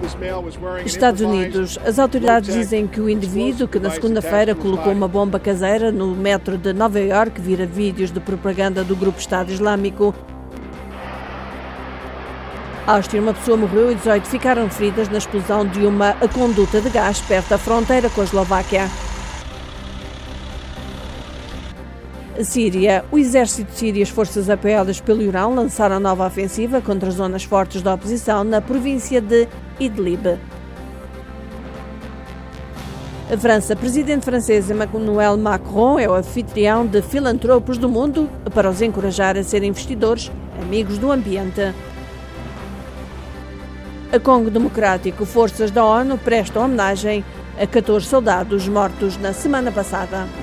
Estados Unidos. As autoridades dizem que o indivíduo que na segunda-feira colocou uma bomba caseira no metro de Nova Iorque vira vídeos de propaganda do grupo Estado Islâmico. Áustria, uma pessoa morreu e 18 ficaram feridas na explosão de uma conduta de gás perto da fronteira com a Eslováquia. Síria. O exército sírio e as forças apoiadas pelo Irão lançaram nova ofensiva contra zonas fortes da oposição na província de Idlib. A França. Presidente francês Emmanuel Macron é o anfitrião de filantropos do mundo para os encorajar a serem investidores amigos do ambiente. A Congo Democrático. Forças da ONU prestam homenagem a 14 soldados mortos na semana passada.